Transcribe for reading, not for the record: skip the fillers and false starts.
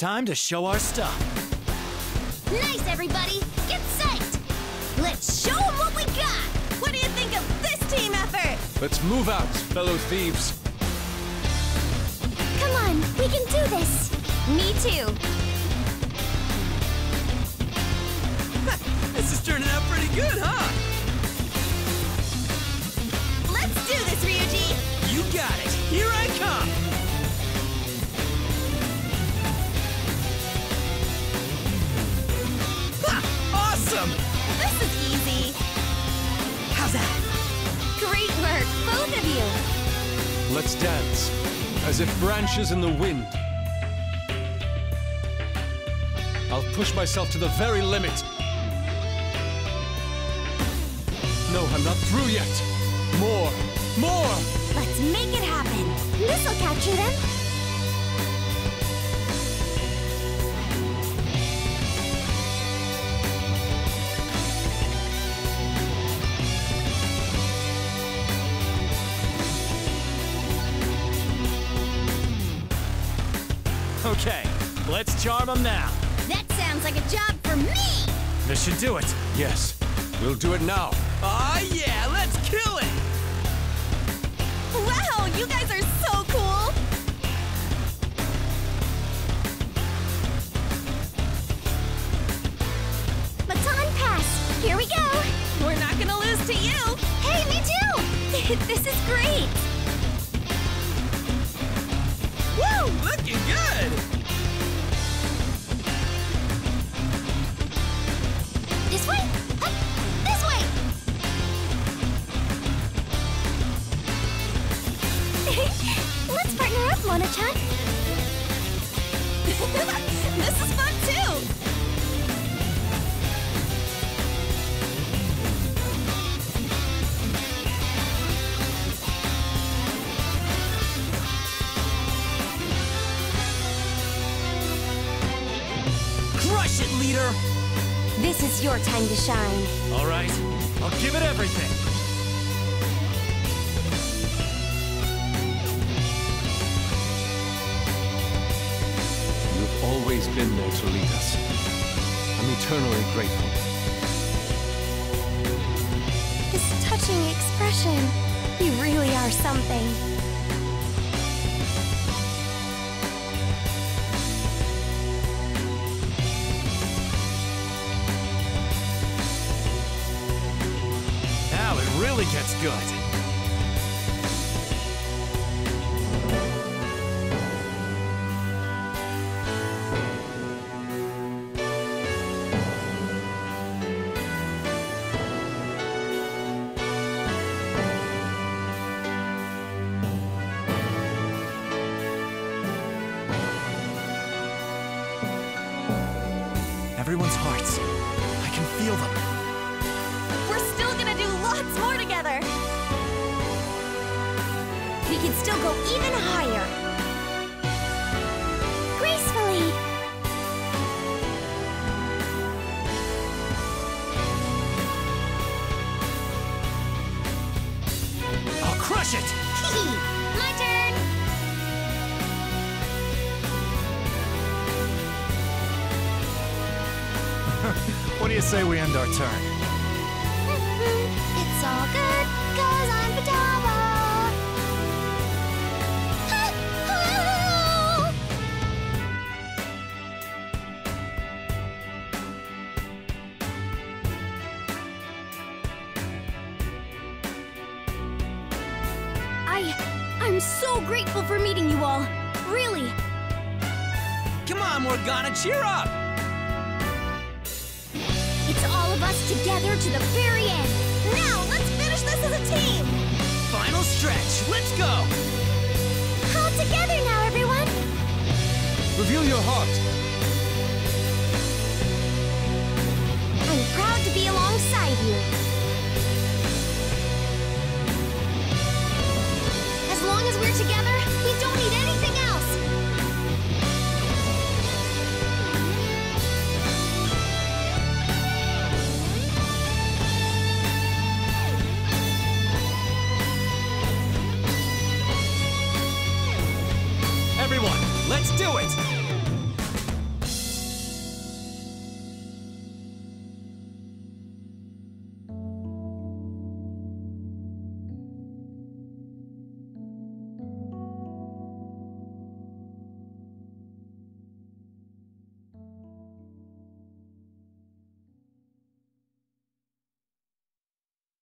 time to show our stuff. Nice, everybody! Get psyched! Let's show them what we got! What do you think of this team effort? Let's move out, fellow thieves. Come on, we can do this! Me too! This is turning out pretty good, huh? Let's do this, Ryuji! You got it! Here I come! Ha! Awesome! This is easy! How's that? Great work, both of you! Let's dance, as if branches in the wind. I'll push myself to the very limit. No, I'm not through yet. More! More! Let's make it happen! This'll capture them! Okay, let's charm them now. That sounds like a job for me! This should do it. Yes, we'll do it now. Aw, yeah, let's kill it! Wow, you guys are so cool! Baton pass! Here we go! We're not gonna lose to you! Hey, me too! This is great! Woo! Looking good! This way! Up! This way! Let's partner up, Mona-chan! This is fun, too! Crush it, leader! This is your time to shine. All right, I'll give it everything. You've always been there to lead us. I'm eternally grateful. This touching expression. You really are something. Now it really gets good. Everyone's hearts. I can feel them. We're still gonna do lots more together. We can still go even higher. Gracefully. I'll crush it! My turn. What do you say we end our turn? It's all good, 'cause I'm Futaba. I'm so grateful for meeting you all. Really. Come on, Morgana, cheer up! It's all of us together to the very end. Now, let's finish this as a team. Final stretch, let's go! All together now, everyone. Reveal your heart. I'm proud to be alongside you. As long as we're together, we don't need